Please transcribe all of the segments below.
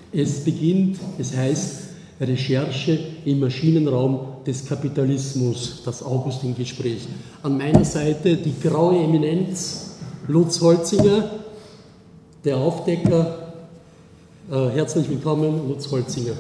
Es beginnt, es heißt Recherche im Maschinenraum des Kapitalismus, das Augustin-Gespräch. An meiner Seite die graue Eminenz, Lutz Holzinger, der Aufdecker. Herzlich willkommen, Lutz Holzinger.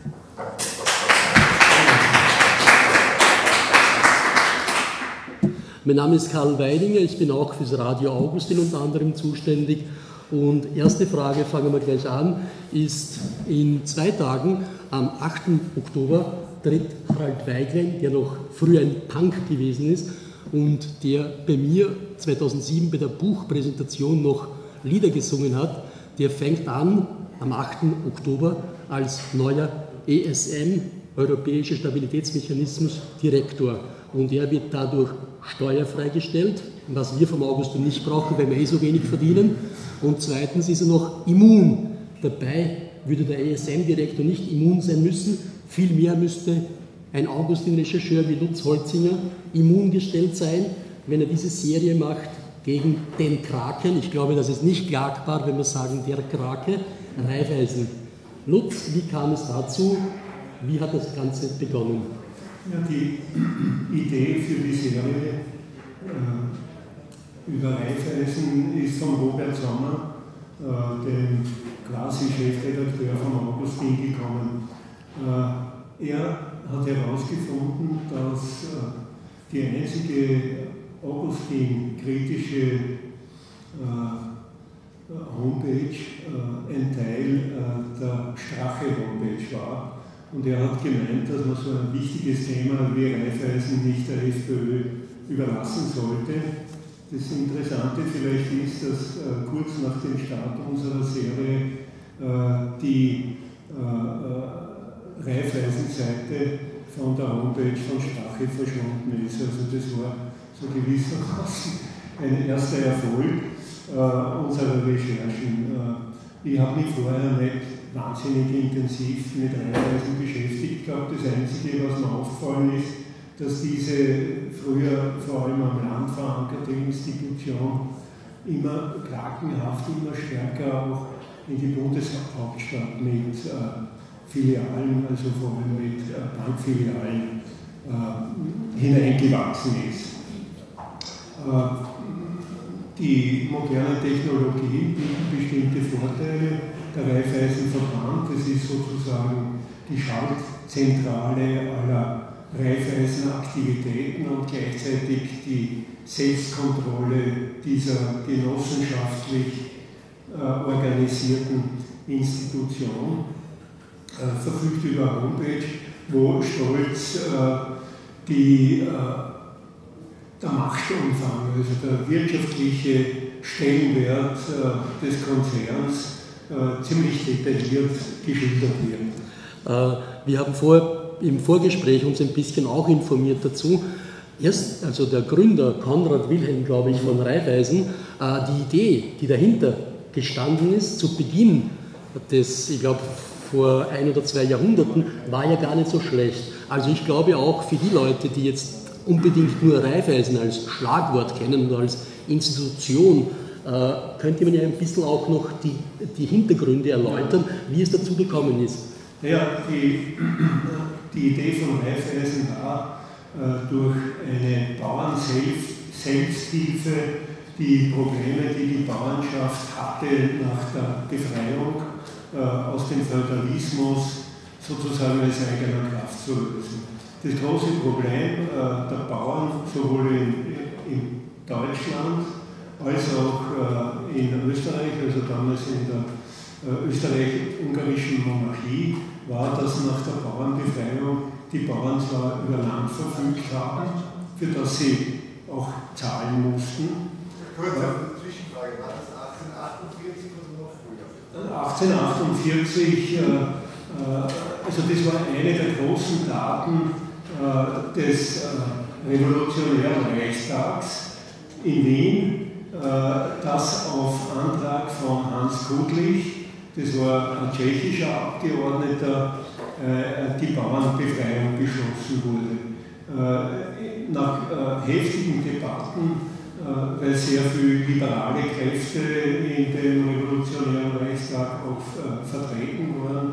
Mein Name ist Karl Weidinger, ich bin auch fürs Radio Augustin unter anderem zuständig. Und erste Frage, fangen wir gleich an, ist in 2 Tagen, am 8. Oktober, tritt Harald Weiglein, der noch früher ein Punk gewesen ist und der bei mir 2007 bei der Buchpräsentation noch Lieder gesungen hat, der fängt an am 8. Oktober als neuer ESM, Europäischer Stabilitätsmechanismus, Direktor. Und er wird dadurch steuerfrei gestellt, was wir vom Augustin nicht brauchen, weil wir so wenig verdienen. Und zweitens ist er noch immun. Dabei würde der ESM-Direktor nicht immun sein müssen. Vielmehr müsste ein Augustin-Rechercheur wie Lutz Holzinger immun gestellt sein, wenn er diese Serie macht gegen den Kraken. Ich glaube, das ist nicht klagbar, wenn wir sagen, der Krake, Raiffeisen. Lutz, wie kam es dazu? Wie hat das Ganze begonnen? Ja, die Idee für die Serie über Raiffeisen ist von Robert Sommer, dem quasi Chefredakteur von Augustin, gekommen. Er hat herausgefunden, dass die einzige Augustin-kritische Homepage ein Teil der Strache-Homepage war. Und er hat gemeint, dass man so ein wichtiges Thema wie Raiffeisen nicht der FPÖ überlassen sollte. Das Interessante vielleicht ist, dass kurz nach dem Start unserer Serie die Raiffeisen-Seite von der Homepage von Strache verschwunden ist. Also das war so gewissermaßen ein erster Erfolg unserer Recherchen. Ich habe mich vorher nicht wahnsinnig intensiv mit Raiffeisen beschäftigt gehabt. Das Einzige, was mir aufgefallen ist, dass diese früher vor allem am Land verankerte Institution immer krakenhaft, immer stärker auch in die Bundeshauptstadt mit Filialen, also vor allem mit Bankfilialen, hineingewachsen ist. Die moderne Technologie bietet bestimmte Vorteile. Der Raiffeisen-Verband, das ist sozusagen die Schaltzentrale aller Raiffeisen-Aktivitäten und gleichzeitig die Selbstkontrolle dieser genossenschaftlich organisierten Institution, verfügt über eine Homepage, wo stolz der Machtumfang, also der wirtschaftliche Stellenwert des Konzerns ziemlich detailliert geschildert wird. Wir haben im Vorgespräch uns ein bisschen auch informiert dazu. Also der Gründer, Konrad Wilhelm, glaube ich, von Raiffeisen, die Idee, die dahinter gestanden ist, zu Beginn des, ich glaube, vor 1 oder 2 Jahrhunderten, war ja gar nicht so schlecht. Also ich glaube auch für die Leute, die jetzt unbedingt nur Raiffeisen als Schlagwort kennen und als Institution, könnte man ja ein bisschen auch noch die Hintergründe erläutern, wie es dazu gekommen ist. Ja, die Idee von Raiffeisen war, durch eine Bauern-Selbsthilfe die Probleme, die die Bauernschaft hatte nach der Befreiung aus dem Feudalismus, sozusagen als eigener Kraft zu lösen. Das große Problem der Bauern, sowohl in Deutschland als auch in Österreich, also damals in der österreich-ungarischen Monarchie, war, dass nach der Bauernbefreiung die Bauern zwar über Land verfügt haben, für das sie auch zahlen mussten. Kurze Zwischenfrage, war das 1848 oder noch früher? 1848, also das war eine der großen Daten des Revolutionären Reichstags in Wien, das auf Antrag von Hans Kudlich, das war ein tschechischer Abgeordneter, die Bauernbefreiung beschlossen wurde. Nach heftigen Debatten, weil sehr viele liberale Kräfte in dem Revolutionären Reichstag auch vertreten waren,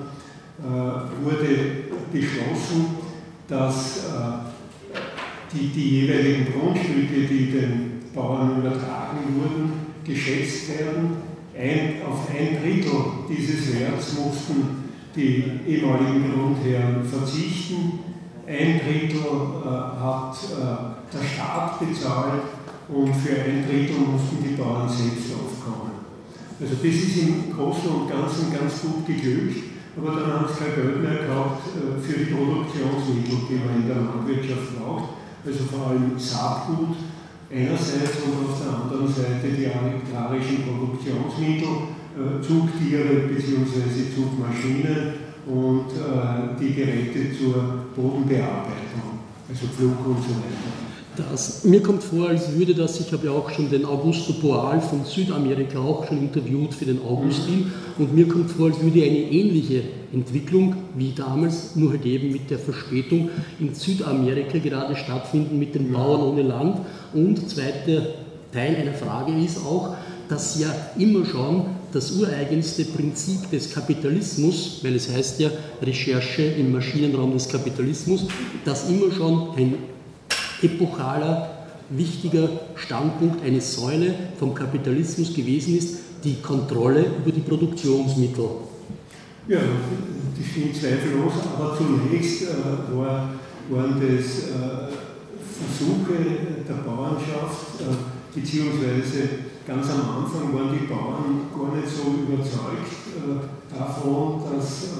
beschlossen, dass die jeweiligen Grundstücke, die den Bauern übertragen wurden, geschätzt werden. Auf 1/3 dieses Werts mussten die ehemaligen Grundherren verzichten. 1/3 hat der Staat bezahlt und für 1/3 mussten die Bauern selbst aufkommen. Also das ist im Großen und Ganzen ganz gut geglückt, aber dann haben sie kein Geld mehr gehabt für die Produktionsmittel, die man in der Landwirtschaft braucht. Also vor allem Saatgut einerseits und auf der anderen Seite die agrarischen Produktionsmittel, Zugtiere bzw. Zugmaschinen und die Geräte zur Bodenbearbeitung, also Pflug und so weiter. Mir kommt vor, als würde das, ich habe ja auch schon den Augusto Boal von Südamerika auch schon interviewt für den Augustin, und mir kommt vor, als würde eine ähnliche Entwicklung wie damals, nur halt eben mit der Verspätung, in Südamerika gerade stattfinden mit den Bauern ohne Land. Und zweiter Teil einer Frage ist auch, dass ja immer schon das ureigenste Prinzip des Kapitalismus, weil es heißt ja Recherche im Maschinenraum des Kapitalismus, dass immer schon ein epochaler, wichtiger Standpunkt, eine Säule vom Kapitalismus gewesen ist, die Kontrolle über die Produktionsmittel. Ja, das stimmt zweifellos, aber zunächst waren das Versuche der Bauernschaft, beziehungsweise ganz am Anfang waren die Bauern gar nicht so überzeugt davon, dass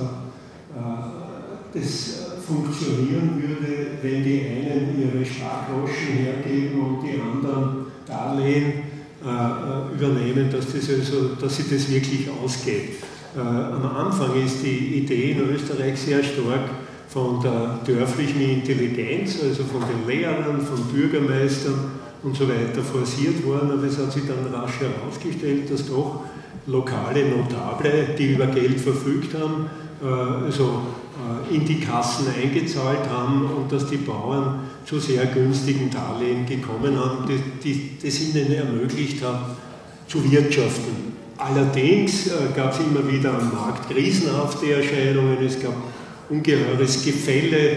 das funktionieren würde, wenn die einen ihre Spargroschen hergeben und die anderen Darlehen übernehmen, dass sie das wirklich ausgeht. Am Anfang ist die Idee in Österreich sehr stark von der dörflichen Intelligenz, also von den Lehrern, von Bürgermeistern und so weiter forciert worden, aber es hat sich dann rasch herausgestellt, dass doch lokale Notable, die über Geld verfügt haben, in die Kassen eingezahlt haben und dass die Bauern zu sehr günstigen Darlehen gekommen haben, das ihnen ermöglicht hat, zu wirtschaften. Allerdings gab es immer wieder am Markt krisenhafte Erscheinungen, es gab ungeheures Gefälle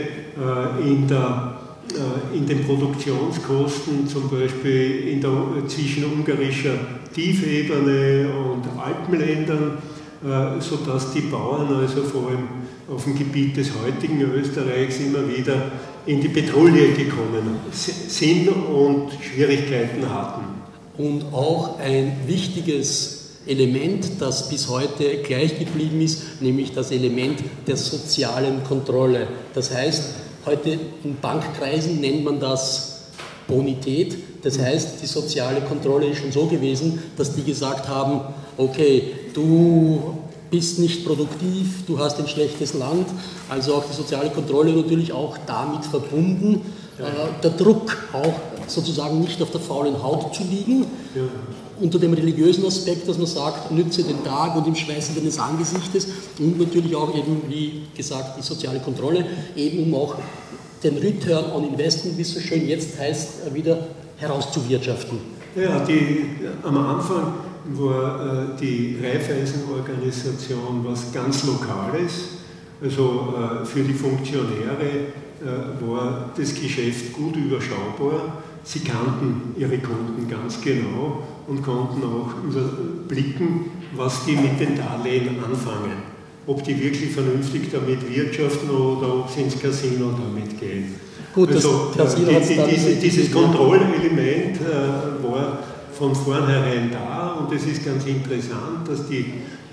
in den Produktionskosten, zum Beispiel zwischen ungarischer Tiefebene und Alpenländern, sodass die Bauern also vor allem auf dem Gebiet des heutigen Österreichs immer wieder in die Petrouille gekommen sind und Schwierigkeiten hatten. Und auch ein wichtiges Element, das bis heute gleich geblieben ist, nämlich das Element der sozialen Kontrolle. Das heißt, heute in Bankkreisen nennt man das Bonität. Das heißt, die soziale Kontrolle ist schon so gewesen, dass die gesagt haben, okay, du bist nicht produktiv, du hast ein schlechtes Land, also auch die soziale Kontrolle natürlich auch damit verbunden, der Druck auch sozusagen nicht auf der faulen Haut zu liegen, unter dem religiösen Aspekt, dass man sagt, nütze den Tag und im Schweiße deines Angesichtes, und natürlich auch eben, wie gesagt, die soziale Kontrolle, eben um auch den Return on Investment, wie es so schön jetzt heißt, wieder herauszuwirtschaften. Ja, am Anfang war die Raiffeisen-Organisation was ganz Lokales, also für die Funktionäre war das Geschäft gut überschaubar. Sie kannten ihre Kunden ganz genau und konnten auch überblicken, was die mit den Darlehen anfangen. Ob die wirklich vernünftig damit wirtschaften oder ob sie ins Casino damit gehen. Gut, also dieses Kontrollelement war von vornherein da, und es ist ganz interessant, dass die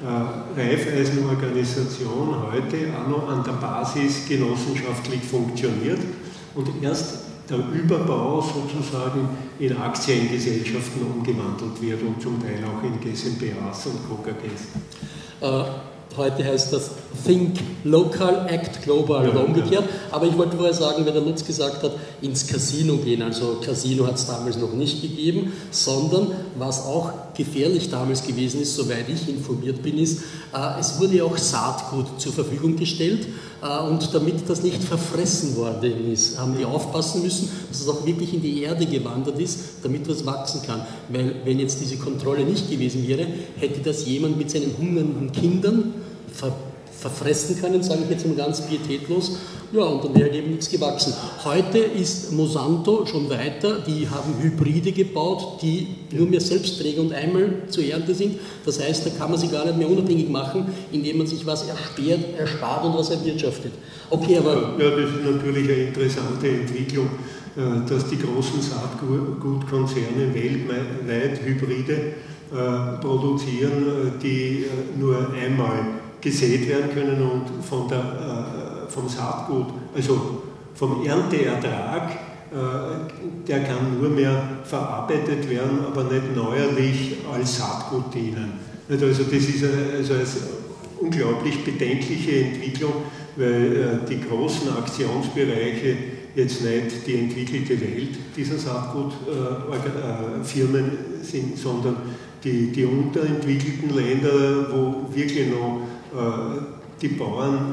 Raiffeisen-Organisation heute auch noch an der Basis genossenschaftlich funktioniert und erst der Überbau sozusagen in Aktiengesellschaften umgewandelt wird und zum Teil auch in GmbHs und KGs. Heute heißt das Think Local, Act Global oder umgekehrt. Aber ich wollte vorher sagen, wenn der Lutz gesagt hat, ins Casino gehen. Also Casino hat es damals noch nicht gegeben, sondern was auch gefährlich damals gewesen ist, soweit ich informiert bin, ist, es wurde ja auch Saatgut zur Verfügung gestellt, und damit das nicht verfressen worden ist, haben die aufpassen müssen, dass es auch wirklich in die Erde gewandert ist, damit was wachsen kann. Weil wenn jetzt diese Kontrolle nicht gewesen wäre, hätte das jemand mit seinen hungernden Kindern verfressen können, sage ich jetzt mal ganz pietätlos. Ja, und dann wäre halt eben nichts gewachsen. Heute ist Monsanto schon weiter, die haben Hybride gebaut, die nur mehr Selbstträger und einmal zur Ernte sind. Das heißt, da kann man sich gar nicht mehr unabhängig machen, indem man sich was erspart und was erwirtschaftet. Okay, aber... Ja, das ist natürlich eine interessante Entwicklung, dass die großen Saatgutkonzerne weltweit Hybride produzieren, die nur einmal gesät werden können und vom Saatgut, also vom Ernteertrag, der kann nur mehr verarbeitet werden, aber nicht neuerlich als Saatgut dienen. Also das ist eine unglaublich bedenkliche Entwicklung, weil die großen Aktionsbereiche jetzt nicht die entwickelte Welt dieser Saatgutfirmen sind, sondern die unterentwickelten Länder, wo wirklich noch die Bauern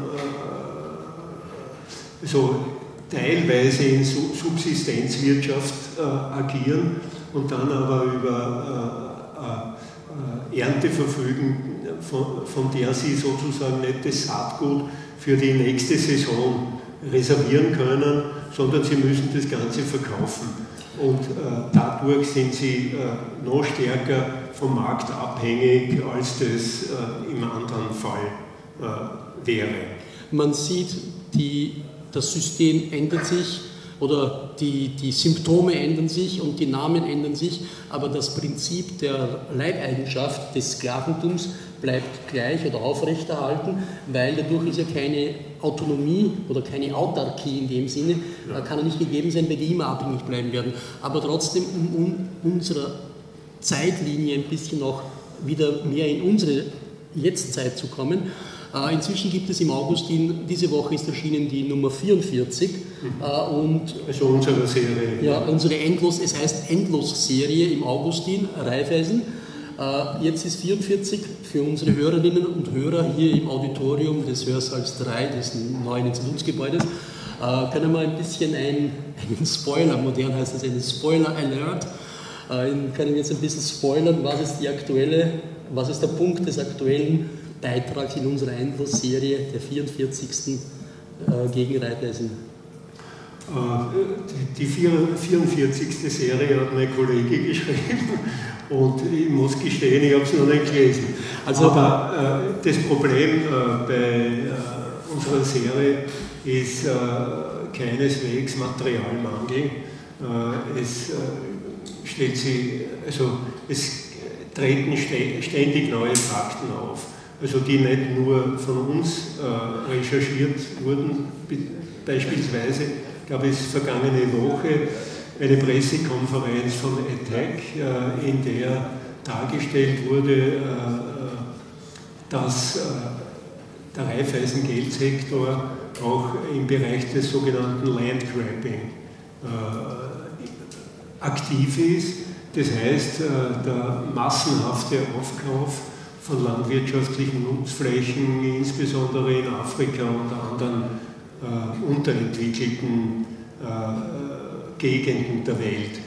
so teilweise in Subsistenzwirtschaft agieren und dann aber über Ernte verfügen, von der sie sozusagen nicht das Saatgut für die nächste Saison reservieren können, sondern sie müssen das Ganze verkaufen. Und dadurch sind sie noch stärker vom Markt abhängig, als das im anderen Fall wäre. Man sieht, das System ändert sich oder die Symptome ändern sich und die Namen ändern sich, aber das Prinzip der Leibeigenschaft des Sklaventums bleibt gleich oder aufrechterhalten, weil dadurch ist ja keine Autonomie oder keine Autarkie in dem Sinne, kann ja nicht gegeben sein, weil die immer abhängig bleiben werden. Aber trotzdem, um unserer Zeitlinie ein bisschen auch wieder mehr in unsere Jetztzeit zu kommen, inzwischen gibt es im Augustin, diese Woche ist erschienen die Nummer 44 und also unsere Serie. Ja, unsere es heißt Endlos-Serie im Augustin, Raiffeisen. Jetzt ist 44 für unsere Hörerinnen und Hörer hier im Auditorium des Hörsaals 3 des neuen Institutsgebäudes. Können wir ein bisschen einen Spoiler, modern heißt das einen Spoiler-Alert, können wir jetzt ein bisschen spoilern, was ist der Punkt des aktuellen Beitrags in unserer Endlos-Serie, der 44. gegen Raiffeisen? Die 44. Serie hat mein Kollege geschrieben und ich muss gestehen, ich habe es noch nicht gelesen. Aber das Problem bei unserer Serie ist keineswegs Materialmangel. Es treten ständig neue Fakten auf. Also die nicht nur von uns recherchiert wurden. Beispielsweise gab es vergangene Woche eine Pressekonferenz von ATTAC, in der dargestellt wurde, dass der Raiffeisen-Geldsektor auch im Bereich des sogenannten Landgrabbing aktiv ist. Das heißt, der massenhafte Aufkauf von landwirtschaftlichen Nutzflächen, insbesondere in Afrika und anderen unterentwickelten Gegenden der Welt.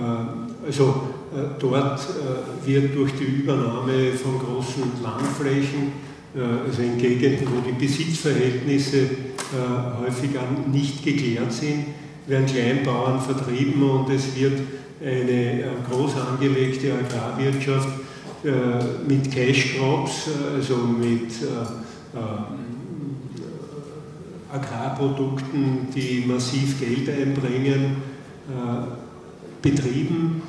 Dort wird durch die Übernahme von großen Landflächen, also in Gegenden, wo die Besitzverhältnisse häufig nicht geklärt sind, werden Kleinbauern vertrieben und es wird eine groß angelegte Agrarwirtschaft mit Cash Crops, also mit Agrarprodukten, die massiv Geld einbringen, betrieben,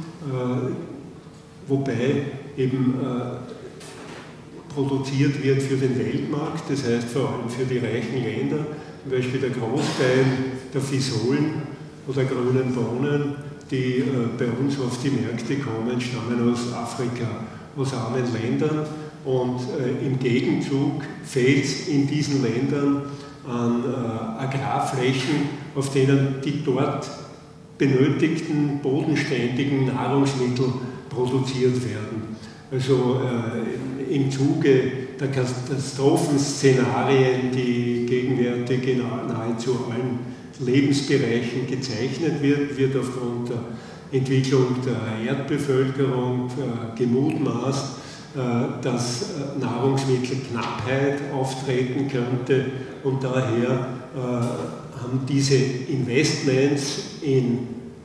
wobei eben produziert wird für den Weltmarkt, das heißt vor allem für die reichen Länder, zum Beispiel der Großteil der Fisolen oder grünen Bohnen, die bei uns auf die Märkte kommen, stammen aus Afrika, aus armen Ländern und im Gegenzug fehlt es in diesen Ländern an Agrarflächen, auf denen die dort benötigten bodenständigen Nahrungsmittel produziert werden. Also im Zuge der Katastrophenszenarien, die gegenwärtig in nahezu allen Lebensbereichen gezeichnet wird aufgrund der Entwicklung der Erdbevölkerung gemutmaßt, dass Nahrungsmittelknappheit auftreten könnte und daher haben diese Investments in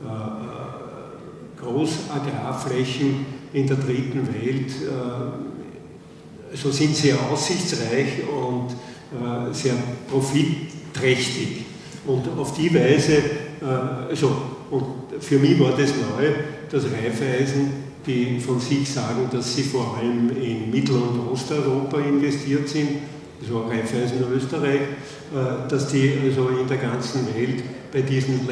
Großagrarflächen in der dritten Welt so sind sehr aussichtsreich und sehr profitträchtig. Und auf die Weise, und für mich war das neu, dass Raiffeisen, die von sich sagen, dass sie vor allem in Mittel- und Osteuropa investiert sind, das war Raiffeisen Österreich, dass die also in der ganzen Welt bei diesen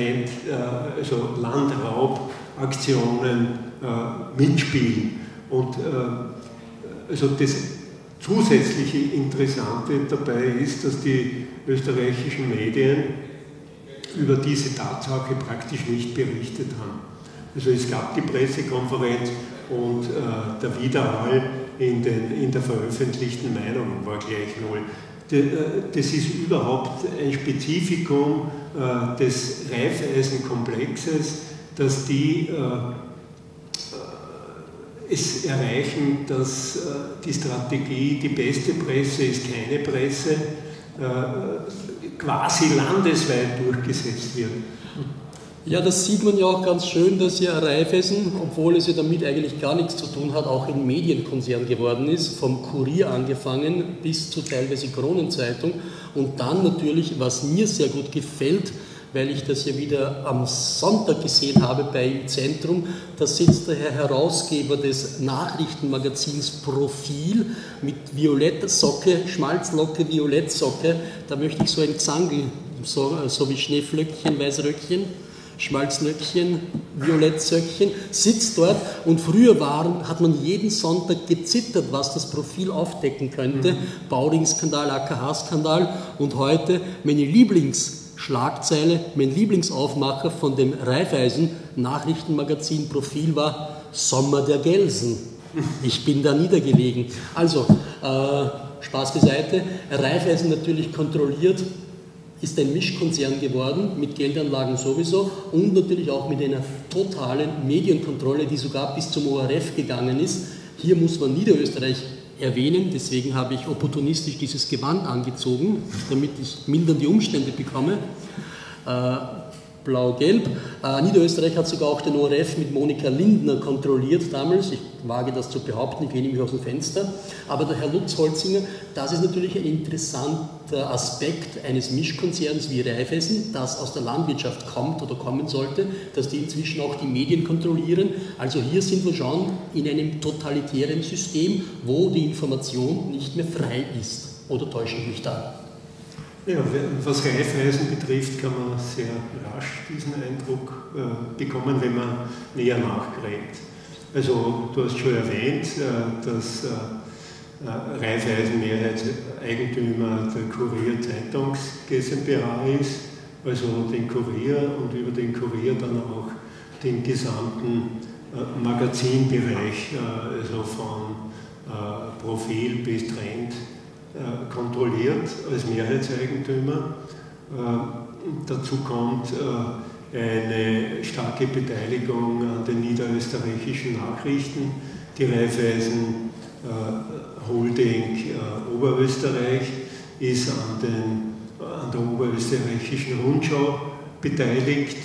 Landraubaktionen mitspielen. Und also das zusätzliche Interessante dabei ist, dass die österreichischen Medien über diese Tatsache praktisch nicht berichtet haben. Also es gab die Pressekonferenz und der Widerhall in der veröffentlichten Meinung war gleich null. Das ist überhaupt ein Spezifikum des Raiffeisen-Komplexes, dass die es erreichen, dass die Strategie, die beste Presse ist keine Presse, quasi landesweit durchgesetzt wird. Ja, das sieht man ja auch ganz schön, dass ja Raiffeisen, obwohl es ja damit eigentlich gar nichts zu tun hat, auch ein Medienkonzern geworden ist, vom Kurier angefangen bis zu teilweise Kronenzeitung und dann natürlich, was mir sehr gut gefällt, weil ich das ja wieder am Sonntag gesehen habe bei Zentrum, da sitzt der Herr Herausgeber des Nachrichtenmagazins Profil mit Violettsocke, Schmalzlocke, Violettsocke, da möchte ich so ein Xangl, so wie Schneeflöckchen, Weißröckchen, Schmalzlöckchen, Violettsöckchen, sitzt dort und früher hat man jeden Sonntag gezittert, was das Profil aufdecken könnte, Bauring-Skandal, AKH-Skandal und heute meine Lieblingsschlagzeile, mein Lieblingsaufmacher von dem Raiffeisen Nachrichtenmagazin Profil war Sommer der Gelsen. Ich bin da niedergelegen. Also, Spaß beiseite, Raiffeisen natürlich kontrolliert, ist ein Mischkonzern geworden, mit Geldanlagen sowieso und natürlich auch mit einer totalen Medienkontrolle, die sogar bis zum ORF gegangen ist. Hier muss man Niederösterreich erwähnen, deswegen habe ich opportunistisch dieses Gewand angezogen, damit ich mildernde Umstände bekomme. Blau-Gelb. Niederösterreich hat sogar auch den ORF mit Monika Lindner kontrolliert damals. Ich wage das zu behaupten, ich lehne mich aus dem Fenster. Aber der Herr Lutz-Holzinger, das ist natürlich ein interessanter Aspekt eines Mischkonzerns wie Raiffeisen, das aus der Landwirtschaft kommt oder kommen sollte, dass die inzwischen auch die Medien kontrollieren. Also hier sind wir schon in einem totalitären System, wo die Information nicht mehr frei ist. Oder täusche ich mich da? Ja, was Raiffeisen betrifft, kann man sehr rasch diesen Eindruck bekommen, wenn man näher nachgräbt. Also du hast schon erwähnt, dass Raiffeisen Mehrheitseigentümer der Kurier Zeitungs GmbH ist, also den Kurier und über den Kurier dann auch den gesamten Magazinbereich, also von Profil bis Trend, kontrolliert als Mehrheitseigentümer. Dazu kommt eine starke Beteiligung an den niederösterreichischen Nachrichten. Die Raiffeisen Holding Oberösterreich ist an der oberösterreichischen Rundschau beteiligt.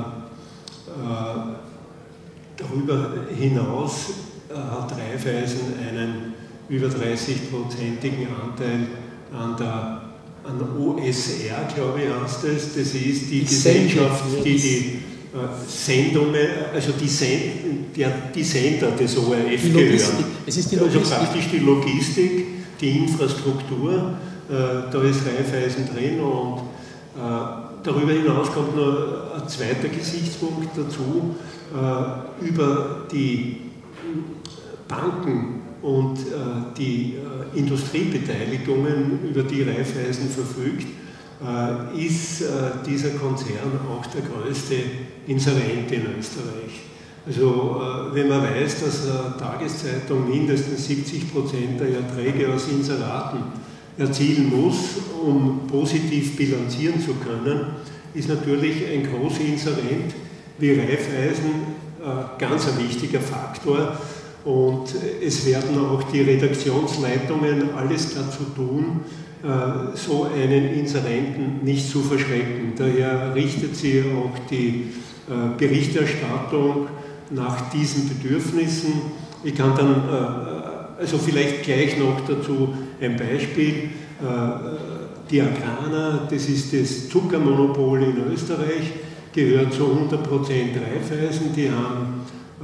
Darüber hinaus hat Raiffeisen einen über 30%igen Anteil an OSR, glaube ich, heißt es. Das ist die Gesellschaft, die die Sendungen, also die Sender des ORF gehören. Es ist die also praktisch die Logistik, die Infrastruktur, da ist Raiffeisen drin und darüber hinaus kommt noch ein zweiter Gesichtspunkt dazu, über die Banken und die Industriebeteiligungen, über die Raiffeisen verfügt, ist dieser Konzern auch der größte Inserent in Österreich. Also wenn man weiß, dass eine Tageszeitung mindestens 70% der Erträge aus Inseraten erzielen muss, um positiv bilanzieren zu können, ist natürlich ein großer Inserent wie Raiffeisen ganz ein wichtiger Faktor. und es werden auch die Redaktionsleitungen alles dazu tun, so einen Inserenten nicht zu verschrecken. Daher richtet sie auch die Berichterstattung nach diesen Bedürfnissen. Ich kann dann also vielleicht gleich noch dazu ein Beispiel. Die Agrana, das ist das Zuckermonopol in Österreich, gehört zu 100% Raiffeisen. Die haben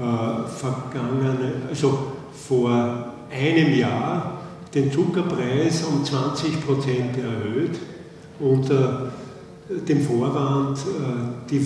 vor einem Jahr den Zuckerpreis um 20% erhöht, unter dem Vorwand, die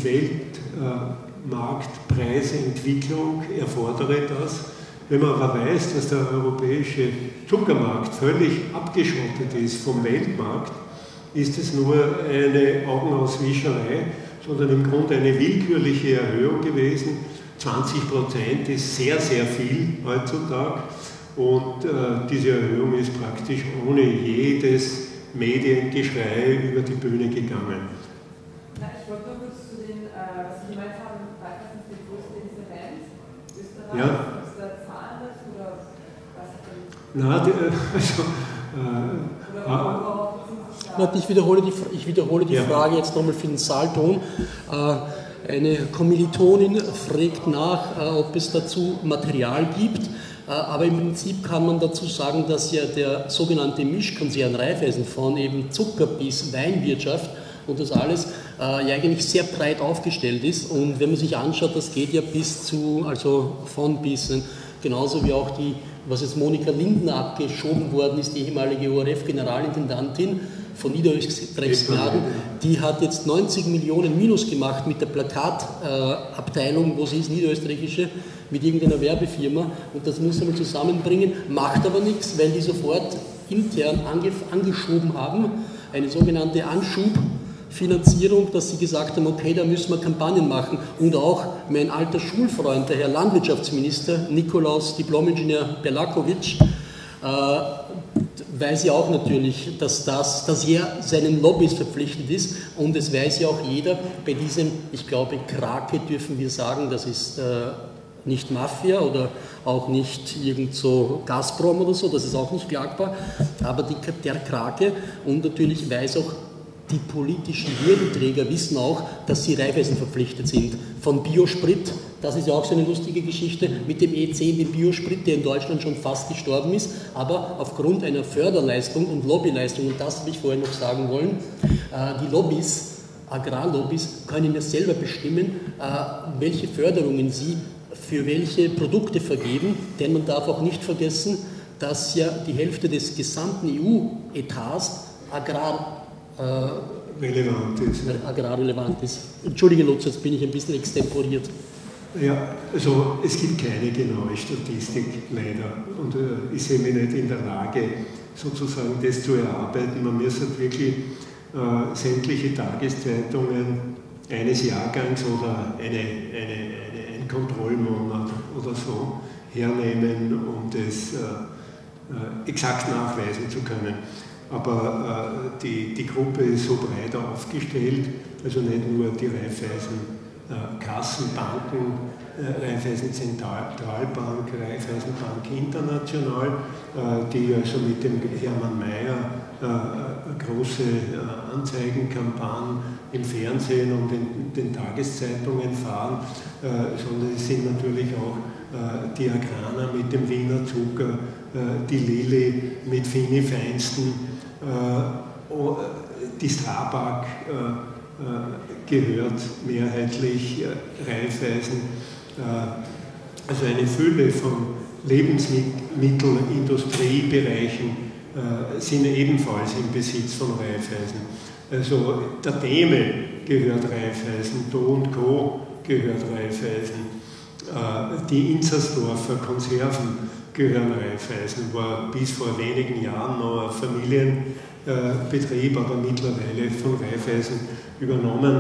Weltmarktpreisentwicklung erfordere das. Wenn man aber weiß, dass der europäische Zuckermarkt völlig abgeschottet ist vom Weltmarkt, ist es nur eine Augenauswischerei, sondern im Grunde eine willkürliche Erhöhung gewesen. 20% ist sehr, sehr viel heutzutage. Und diese Erhöhung ist praktisch ohne jedes Mediengeschrei über die Bühne gegangen. Na, ich wollte nur kurz zu den, was Sie gemeint haben, Raiffeisen ist die größte Insolvenz Österreichs. Ja. Ist da Zahlen dazu oder was denn? Na, Ich wiederhole die Frage jetzt nochmal für den Saalton. Eine Kommilitonin fragt nach, ob es dazu Material gibt. Aber im Prinzip kann man dazu sagen, dass ja der sogenannte Mischkonzern Raiffeisen von eben Zucker bis Weinwirtschaft und das alles ja eigentlich sehr breit aufgestellt ist. Und wenn man sich anschaut, das geht ja von bis, genauso wie auch die, was jetzt Monika Lindner abgeschoben worden ist, die ehemalige ORF-Generalintendantin von Niederösterreichs Gnaden, die hat jetzt 90 Millionen Minus gemacht mit der Plakatabteilung, wo sie ist, niederösterreichische, mit irgendeiner Werbefirma, und das muss man mal zusammenbringen, macht aber nichts, weil die sofort intern angeschoben haben, eine sogenannte Anschubfinanzierung, dass sie gesagt haben, okay, da müssen wir Kampagnen machen. Und auch mein alter Schulfreund, der Herr Landwirtschaftsminister Nikolaus Diplomingenieur Belakovic, weiß ja auch natürlich, dass er seinen Lobbys verpflichtet ist, und es weiß ja auch jeder, bei diesem, ich glaube, Krake dürfen wir sagen, das ist nicht Mafia oder auch nicht irgend so Gazprom oder so, das ist auch nicht klagbar, aber der Krake, und natürlich weiß auch, die politischen Würdenträger wissen auch, dass sie Raiffeisen verpflichtet sind. Von Biosprit, das ist ja auch so eine lustige Geschichte, mit dem E10, dem Biosprit, der in Deutschland schon fast gestorben ist, aber aufgrund einer Förderleistung und Lobbyleistung, und das habe ich vorher noch sagen wollen, die Lobbys, Agrarlobbys, können ja selber bestimmen, welche Förderungen sie für welche Produkte vergeben, denn man darf auch nicht vergessen, dass ja die Hälfte des gesamten EU-Etats agrarrelevant ist. Entschuldige Lutz, jetzt bin ich ein bisschen extemporiert. Ja, also es gibt keine genaue Statistik, leider. Und ich sehe mich nicht in der Lage, sozusagen das zu erarbeiten. Man muss halt wirklich sämtliche Tageszeitungen eines Jahrgangs oder ein Kontrollmonat oder so hernehmen, um das exakt nachweisen zu können. Aber die Gruppe ist so breit aufgestellt, also nicht nur die Raiffeisen Kassenbanken, Raiffeisen Zentralbank, Raiffeisen Bank International, die also mit dem Hermann Mayer große Anzeigenkampagnen im Fernsehen und in den Tageszeitungen fahren, sondern es sind natürlich auch die Agrana mit dem Wiener Zucker, die Lilly mit Fini Feinsten, die Strabag gehört mehrheitlich Raiffeisen, also eine Fülle von Lebensmittelindustriebereichen sind ebenfalls im Besitz von Raiffeisen. Also der Theme gehört Raiffeisen, Do & Co. gehört Raiffeisen, die Inzersdorfer Konserven gehören Raiffeisen, war bis vor wenigen Jahren noch ein Familienbetrieb, aber mittlerweile von Raiffeisen übernommen.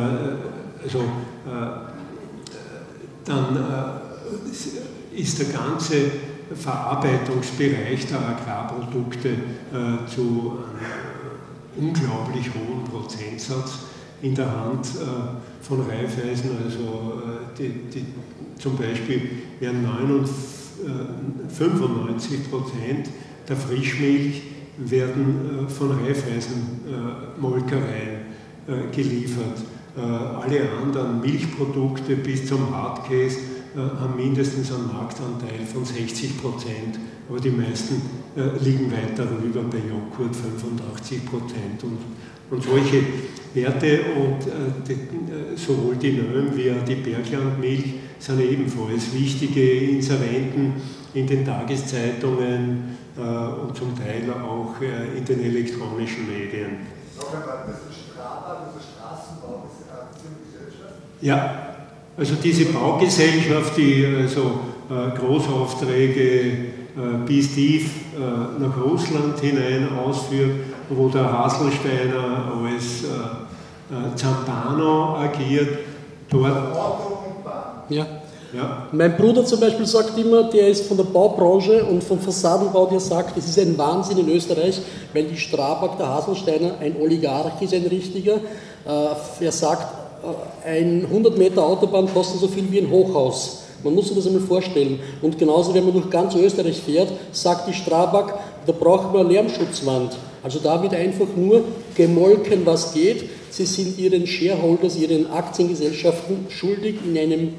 Dann ist der ganze Verarbeitungsbereich der Agrarprodukte zu einem unglaublich hohen Prozentsatz in der Hand von Raiffeisen. Also zum Beispiel werden der Frischmilch werden von Raiffeisen-Molkereien geliefert. Alle anderen Milchprodukte bis zum Hartkäse haben mindestens einen Marktanteil von 60%, aber die meisten liegen weit darüber, bei Joghurt 85%. Und solche Werte und sowohl die Nöhm wie auch die Berglandmilch sind ebenfalls wichtige Inserenten in den Tageszeitungen und zum Teil auch in den elektronischen Medien. Noch einmal, das ist Strabag, also Straßenbau, ist eine Aktiengesellschaft? Ja, also diese Baugesellschaft, die also Großaufträge bis tief nach Russland hinein ausführt, wo der Haselsteiner als Zampano agiert, dort. Auto und Bahn. Ja. Ja. Mein Bruder zum Beispiel sagt immer, der ist von der Baubranche und vom Fassadenbau, der sagt, es ist ein Wahnsinn in Österreich, weil die Strabag, der Haselsteiner, ein Oligarch ist, ein richtiger. Er sagt, ein 100 Meter Autobahn kostet so viel wie ein Hochhaus. Man muss sich das einmal vorstellen. Und genauso, wenn man durch ganz Österreich fährt, sagt die Strabag, da braucht man eine Lärmschutzwand. Also da wird einfach nur gemolken, was geht. Sie sind ihren Shareholders, ihren Aktiengesellschaften schuldig in einem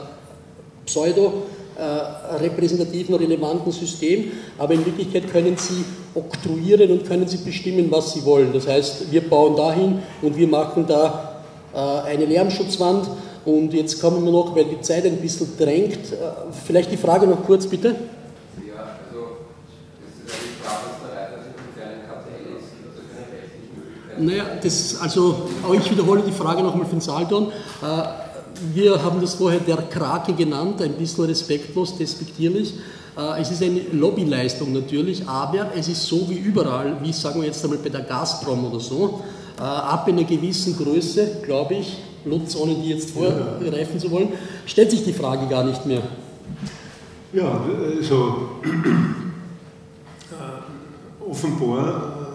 pseudo-repräsentativen, relevanten System, aber in Wirklichkeit können sie oktroyieren und können sie bestimmen, was sie wollen. Das heißt, wir bauen dahin und wir machen da eine Lärmschutzwand. Und jetzt kommen wir noch, weil die Zeit ein bisschen drängt, vielleicht die Frage noch kurz, bitte. Ja, also es ist ja die Strafrechtserei, dass es für ein Kartell ist, also keine rechtlichen Möglichkeiten. Auch ich wiederhole die Frage nochmal für den Salton. Wir haben das vorher der Krake genannt, ein bisschen respektlos, despektierlich. Es ist eine Lobbyleistung natürlich, aber es ist so wie überall, wie sagen wir jetzt einmal bei der Gazprom oder so, ab einer gewissen Größe, glaube ich, Lutz, ohne die jetzt vorgreifen zu wollen, stellt sich die Frage gar nicht mehr. Ja, also offenbar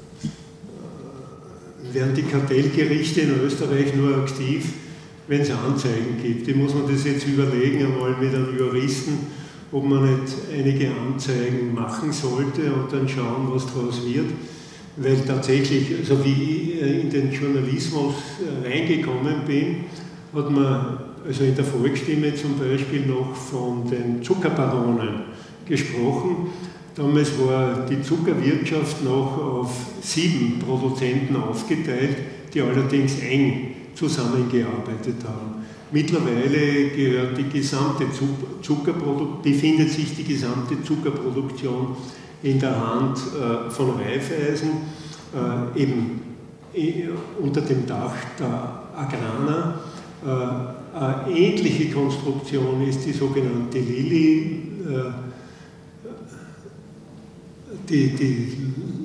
werden die Kartellgerichte in Österreich nur aktiv, wenn es Anzeigen gibt. Ich muss mir das jetzt überlegen, einmal mit einem Juristen, ob man nicht einige Anzeigen machen sollte und dann schauen, was daraus wird. Weil tatsächlich, so wie ich in den Journalismus reingekommen bin, hat man also in der Volksstimme zum Beispiel noch von den Zuckerbaronen gesprochen. Damals war die Zuckerwirtschaft noch auf 7 Produzenten aufgeteilt, die allerdings eng zusammengearbeitet haben. Mittlerweile gehört befindet sich die gesamte Zuckerproduktion in der Hand von Raiffeisen, eben unter dem Dach der Agrana. Eine ähnliche Konstruktion ist die sogenannte Lilly, die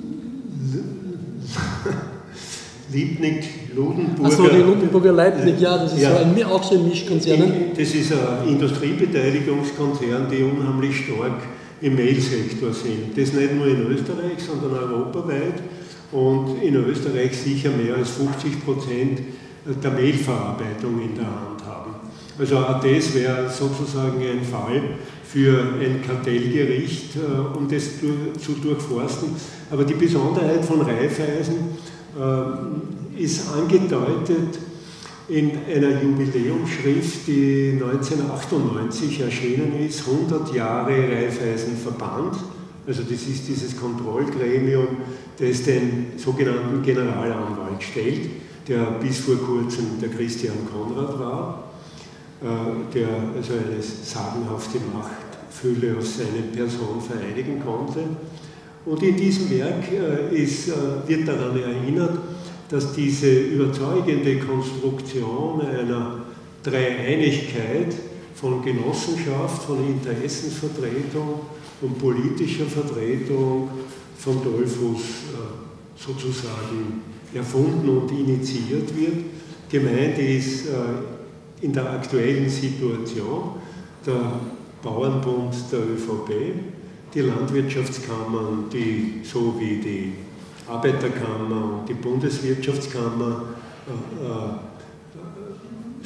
Liebnig-Ludenburger. Achso, die Ludenburger Leibniz, ja, das ist ja. Auch so ein Mischkonzern. Das ist ein Industriebeteiligungskonzern, die unheimlich stark im Mailsektor sind. Das nicht nur in Österreich, sondern europaweit und in Österreich sicher mehr als 50% der Mailverarbeitung in der Hand haben. Also auch das wäre sozusagen ein Fall für ein Kartellgericht, um das zu durchforsten. Aber die Besonderheit von Raiffeisen ist angedeutet in einer Jubiläumsschrift, die 1998 erschienen ist, 100 Jahre Raiffeisenverband. Also das ist dieses Kontrollgremium, das den sogenannten Generalanwalt stellt, der bis vor kurzem der Christian Konrad war, der also eine sagenhafte Machtfülle auf seine Person vereinigen konnte. Und in diesem Werk wird daran erinnert, dass diese überzeugende Konstruktion einer Dreieinigkeit von Genossenschaft, von Interessenvertretung und politischer Vertretung von Dollfuss sozusagen erfunden und initiiert wird. Gemeint ist in der aktuellen Situation der Bauernbund der ÖVP, die Landwirtschaftskammern, die so wie die Arbeiterkammer und die Bundeswirtschaftskammer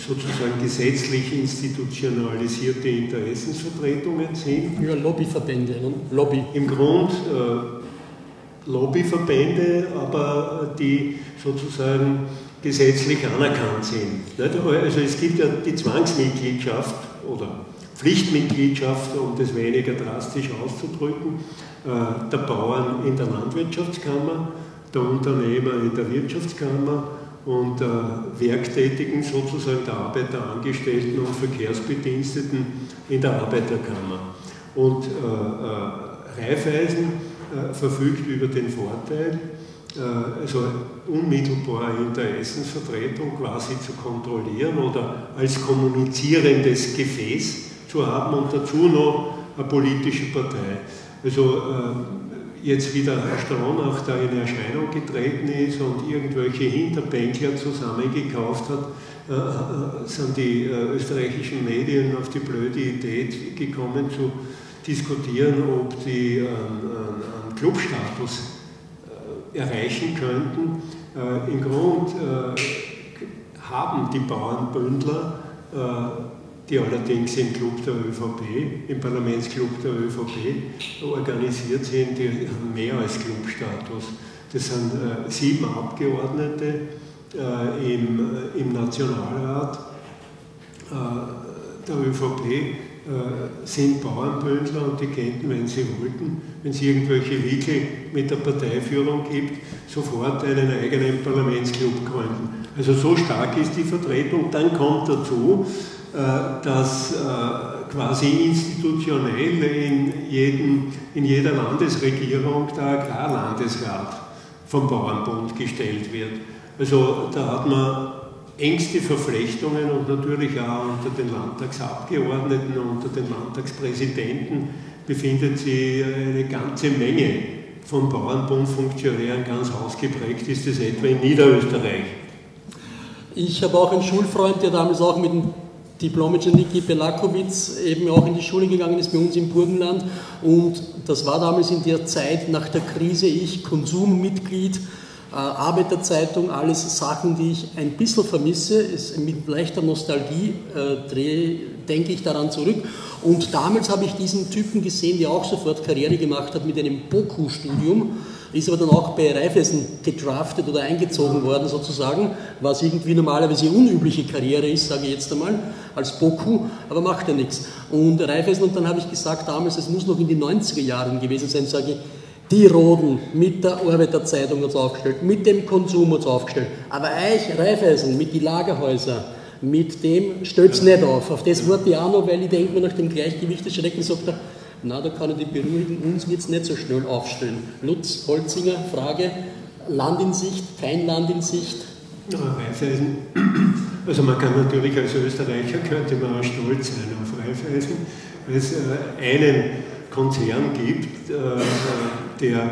sozusagen gesetzlich institutionalisierte Interessensvertretungen sind. Ja, Lobbyverbände, ne? Lobby. Im Grund Lobbyverbände, aber die sozusagen gesetzlich anerkannt sind. Also es gibt ja die Zwangsmitgliedschaft oder Pflichtmitgliedschaft, um das weniger drastisch auszudrücken, der Bauern in der Landwirtschaftskammer, der Unternehmer in der Wirtschaftskammer und der Werktätigen, sozusagen der Arbeiterangestellten und Verkehrsbediensteten in der Arbeiterkammer. Und Raiffeisen verfügt über den Vorteil, also unmittelbare Interessensvertretung quasi zu kontrollieren oder als kommunizierendes Gefäß zu haben und dazu noch eine politische Partei. Also jetzt wie der Herr Stronach da in Erscheinung getreten ist und irgendwelche Hinterbänkler zusammengekauft hat, sind die österreichischen Medien auf die blöde Idee gekommen zu diskutieren, ob die einen Clubstatus erreichen könnten. Im Grund haben die Bauernbündler, die allerdings im Club der ÖVP, im Parlamentsclub der ÖVP organisiert sind, die haben mehr als Clubstatus. Das sind 7 Abgeordnete im Nationalrat der ÖVP, sind Bauernbündler und die könnten, wenn sie wollten, wenn es irgendwelche Wickel mit der Parteiführung gibt, sofort einen eigenen Parlamentsclub gründen. Also so stark ist die Vertretung. Dann kommt dazu, dass quasi institutionell in jeder Landesregierung der Agrarlandesrat vom Bauernbund gestellt wird. Also da hat man engste Verflechtungen und natürlich auch unter den Landtagsabgeordneten, unter den Landtagspräsidenten befindet sich eine ganze Menge von Bauernbundfunktionären. Ganz ausgeprägt ist es etwa in Niederösterreich. Ich habe auch einen Schulfreund, der damals auch mit dem Diplom-Ingenieur Niki Belakowitz eben auch in die Schule gegangen ist bei uns im Burgenland, und das war damals in der Zeit nach der Krise, ich Konsummitglied, Arbeiterzeitung, alles Sachen, die ich ein bisschen vermisse. Mit leichter Nostalgie denke ich daran zurück. Und damals habe ich diesen Typen gesehen, der auch sofort Karriere gemacht hat mit einem BOKU-Studium, ist aber dann auch bei Raiffeisen gedraftet oder eingezogen worden sozusagen, was irgendwie normalerweise unübliche Karriere ist, sage ich jetzt einmal, als BOKU, aber macht ja nichts. Und Raiffeisen, und dann habe ich gesagt damals, es muss noch in den 90er Jahren gewesen sein, sage ich, die Roden mit der Arbeiterzeitung hat es aufgestellt, mit dem Konsum hat es aufgestellt. Aber euch, Raiffeisen, mit den Lagerhäusern, mit dem stellt es nicht auf. Auf das warte ich auch noch, weil ich denke mir nach dem Gleichgewicht des Schrecken, sagt er, na, da kann ich dich beruhigen, uns wird es nicht so schnell aufstellen. Lutz, Holzinger, Frage, Land in Sicht, kein Land in Sicht? Ja, Raiffeisen, also man kann natürlich als Österreicher, könnte man auch stolz sein auf Raiffeisen, weil es einen Konzern gibt, der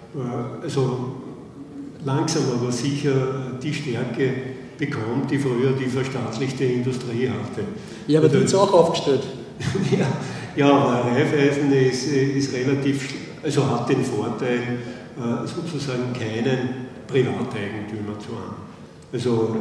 also langsam aber sicher die Stärke bekommt, die früher die verstaatlichte Industrie hatte. Ja, aber die ist auch aufgestellt. Ja, aber Raiffeisen ist relativ, also hat den Vorteil, sozusagen keinen Privateigentümer zu haben. Also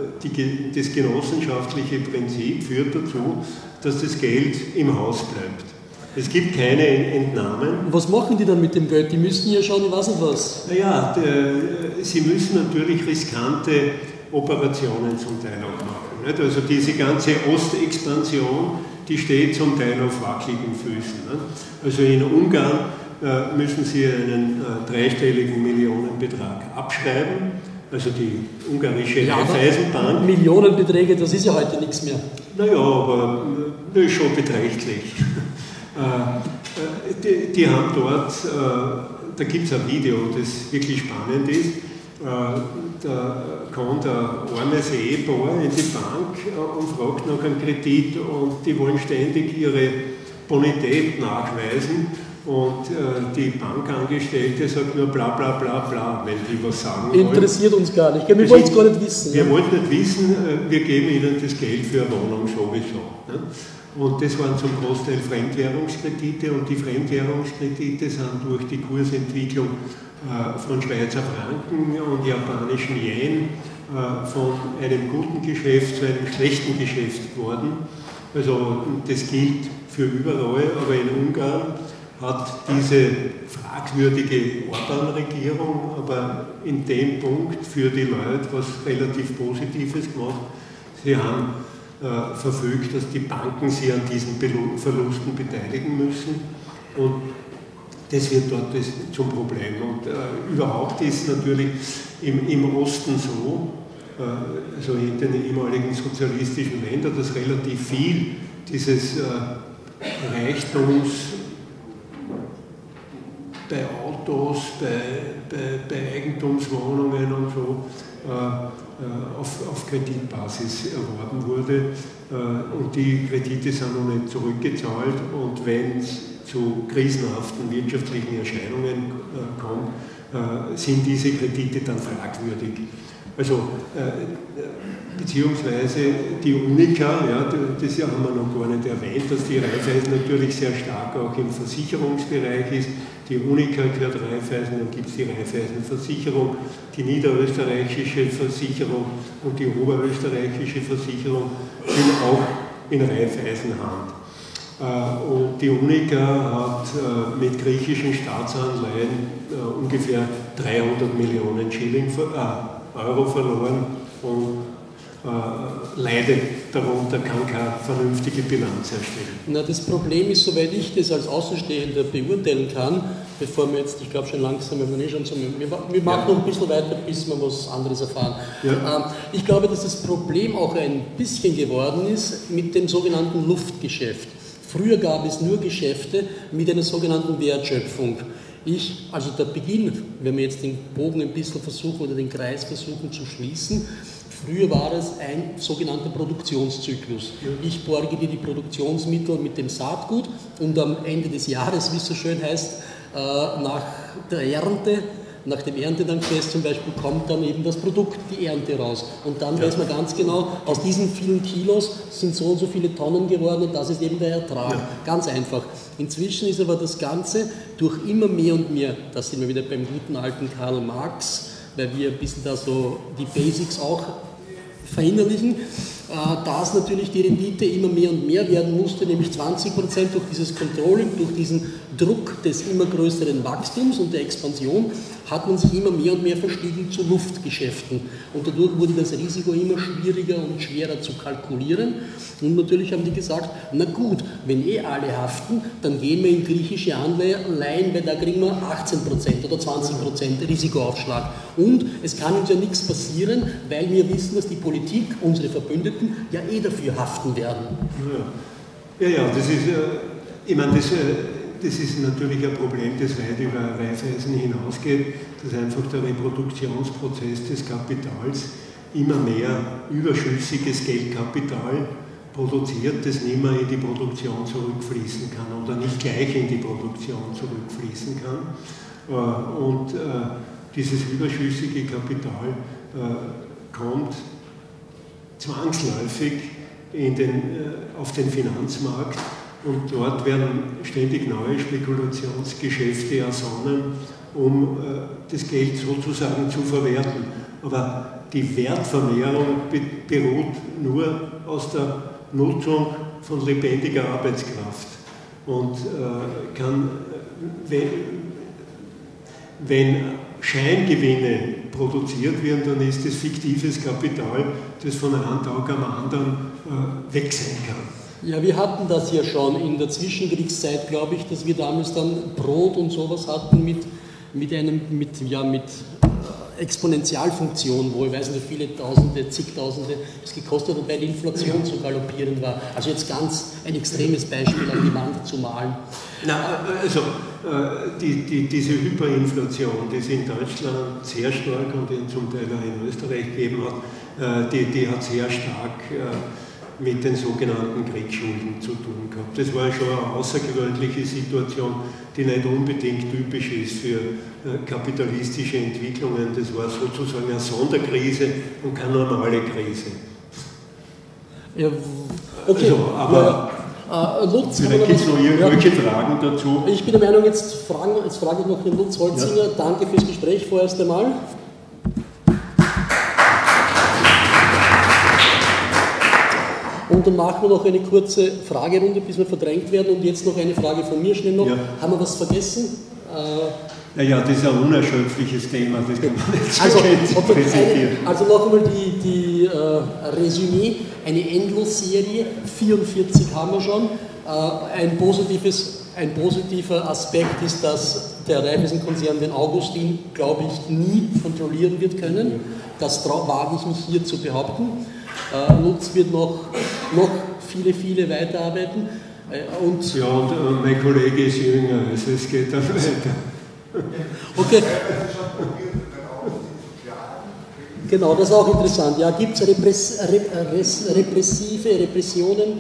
das genossenschaftliche Prinzip führt dazu, dass das Geld im Haus bleibt. Es gibt keine Entnahmen. Was machen die dann mit dem Geld? Die müssen ja schauen, ich weiß nicht was. Naja, sie müssen natürlich riskante Operationen zum Teil auch machen. Nicht? Also diese ganze Ostexpansion, die steht zum Teil auf wackeligen Füßen. Nicht? Also in Ungarn müssen sie einen dreistelligen Millionenbetrag abschreiben. Also die ungarische Raiffeisenbank. Millionenbeträge, das ist ja heute nichts mehr. Naja, aber das ist schon beträchtlich. Die haben dort, da gibt es ein Video, das wirklich spannend ist, da kommt ein armes Ehepaar in die Bank und fragt nach einem Kredit und die wollen ständig ihre Bonität nachweisen und die Bankangestellte sagt nur bla bla bla bla, wenn die was sagen wollen. Interessiert uns gar nicht, wir wollen es gar nicht wissen. Wir wollen nicht wissen, wir geben ihnen das Geld für eine Wohnung sowieso. Ne? Und das waren zum Großteil Fremdwährungskredite und die Fremdwährungskredite sind durch die Kursentwicklung von Schweizer Franken und japanischen Yen von einem guten Geschäft zu einem schlechten Geschäft geworden. Also das gilt für überall, aber in Ungarn hat diese fragwürdige Orbán-Regierung aber in dem Punkt für die Leute was relativ Positives gemacht. Sie haben verfügt, dass die Banken sich an diesen Verlusten beteiligen müssen und das wird dort zum Problem. Und überhaupt ist natürlich im Osten so, also in den ehemaligen sozialistischen Ländern, dass relativ viel dieses Reichtums bei Autos, bei Eigentumswohnungen und so auf Kreditbasis erworben wurde. Und die Kredite sind noch nicht zurückgezahlt. Und wenn es zu krisenhaften wirtschaftlichen Erscheinungen kommt, sind diese Kredite dann fragwürdig. Also, beziehungsweise die Unica, ja, das haben wir noch gar nicht erwähnt, dass die Raiffeisen natürlich sehr stark auch im Versicherungsbereich ist. Die Unica gehört Raiffeisen, dann gibt es die Raiffeisen-Versicherung, die niederösterreichische Versicherung und die oberösterreichische Versicherung sind auch in Raiffeisenhand. Und die Unica hat mit griechischen Staatsanleihen ungefähr 300 Millionen Euro verloren und leidet darunter, kann keine vernünftige Bilanz erstellen. Na, das Problem ist, soweit ich das als Außenstehender beurteilen kann, bevor wir jetzt, ich glaube schon langsam, wir machen noch ein bisschen weiter, bis wir was anderes erfahren. Ja. Ich glaube, dass das Problem auch ein bisschen geworden ist mit dem sogenannten Luftgeschäft. Früher gab es nur Geschäfte mit einer sogenannten Wertschöpfung. Also der Beginn, wenn wir jetzt den Bogen ein bisschen versuchen oder den Kreis versuchen zu schließen, früher war es ein sogenannter Produktionszyklus. Ich borge dir die Produktionsmittel mit dem Saatgut und am Ende des Jahres, wie es so schön heißt, nach der Ernte, nach dem Erntedankfest zum Beispiel, kommt dann eben das Produkt, die Ernte raus. Und dann weiß man ganz genau, aus diesen vielen Kilos sind so und so viele Tonnen geworden und das ist eben der Ertrag. Ja. Ganz einfach. Inzwischen ist aber das Ganze durch immer mehr und mehr, da sind wir wieder beim guten alten Karl Marx, weil wir ein bisschen da so die Basics auch verinnerlichen, dass natürlich die Rendite immer mehr und mehr werden musste, nämlich 20% durch dieses Controlling, durch diesen Druck des immer größeren Wachstums und der Expansion, hat man sich immer mehr und mehr verstiegen zu Luftgeschäften. Und dadurch wurde das Risiko immer schwieriger und schwerer zu kalkulieren. Und natürlich haben die gesagt, na gut, wenn alle haften, dann gehen wir in griechische Anleihen, weil da kriegen wir 18% oder 20% Risikoaufschlag. Und es kann uns ja nichts passieren, weil wir wissen, dass die Politik, unsere Verbündeten, ja dafür haften werden. Ja, das ist, ich meine, das ist natürlich ein Problem, das weit über Raiffeisen hinausgeht, dass einfach der Reproduktionsprozess des Kapitals immer mehr überschüssiges Geldkapital produziert, das nicht mehr in die Produktion zurückfließen kann oder nicht gleich in die Produktion zurückfließen kann. Und dieses überschüssige Kapital kommt zwangsläufig auf den Finanzmarkt und dort werden ständig neue Spekulationsgeschäfte ersonnen, um das Geld sozusagen zu verwerten. Aber die Wertvermehrung beruht nur aus der Nutzung von lebendiger Arbeitskraft und kann, wenn Scheingewinne produziert werden, dann ist das fiktives Kapital, das von einem Tag am anderen weg sein kann. Ja, wir hatten das ja schon in der Zwischenkriegszeit, glaube ich, dass wir damals dann Brot und sowas hatten mit Exponentialfunktion, wo ich weiß nicht, viele Tausende, zigtausende es gekostet hat, weil die Inflation so galoppierend war. Also jetzt ganz ein extremes Beispiel an die Wand zu malen. Na, also diese Hyperinflation, die es in Deutschland sehr stark und zum Teil auch in Österreich gegeben hat, die hat sehr stark mit den sogenannten Kriegsschulden zu tun gehabt. Das war schon eine außergewöhnliche Situation, die nicht unbedingt typisch ist für kapitalistische Entwicklungen. Das war sozusagen eine Sonderkrise und keine normale Krise. Ja, okay. Also, aber Lutz, vielleicht gibt es noch irgendwelche Fragen dazu. Ich bin der Meinung, jetzt frage ich noch den Lutz Holzinger. Ja. Danke fürs Gespräch vorerst einmal. Und dann machen wir noch eine kurze Fragerunde, bis wir verdrängt werden. Und jetzt noch eine Frage von mir schnell noch. Ja. Haben wir was vergessen? Naja, das ist ein unerschöpfliches Thema, das kann man nicht so präsentieren. Also noch einmal die Resümee, eine Endlosserie, 44 haben wir schon. Ein positiver Aspekt ist, dass der Raiffeisen-Konzern den Augustin, glaube ich, nie kontrollieren wird können. Das wage ich mich hier zu behaupten. Lutz wird noch viele weiterarbeiten. Und mein Kollege ist jünger, also es geht dann weiter. Okay. Genau, das ist auch interessant. Ja, gibt es Repressionen?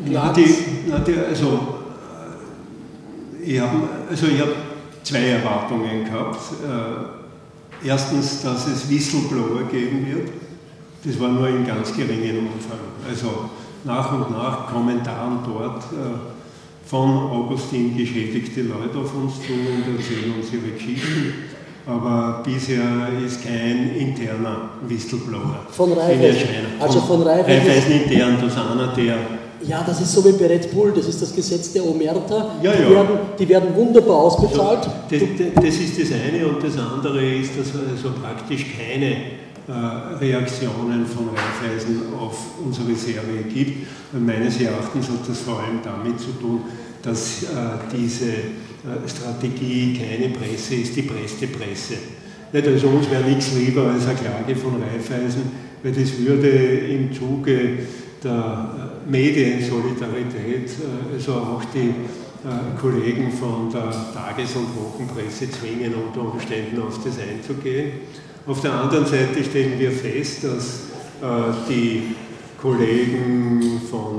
Ich habe zwei Erwartungen gehabt. Erstens, dass es Whistleblower geben wird. Das war nur in ganz geringem Umfang. Also nach und nach Kommentaren dort von Augustin geschädigte Leute auf uns zu und erzählen uns ihre Geschichten. Aber bisher ist kein interner Whistleblower. Von Raiffeisen. Also von Raiffeisen intern, das ist einer, der. Ja, das ist so wie bei Red Bull, das ist das Gesetz der Omerta. Ja. Die werden wunderbar ausbezahlt. Also, das ist das eine und das andere ist, dass es also praktisch keine Reaktionen von Raiffeisen auf unsere Serie gibt. Und meines Erachtens hat das vor allem damit zu tun, dass diese Strategie keine Presse ist, die Presse. Nicht, also uns wäre nichts lieber als eine Klage von Raiffeisen, weil das würde im Zuge der Mediensolidarität, also auch die Kollegen von der Tages- und Wochenpresse zwingen, unter Umständen auf das einzugehen. Auf der anderen Seite stellen wir fest, dass die Kollegen von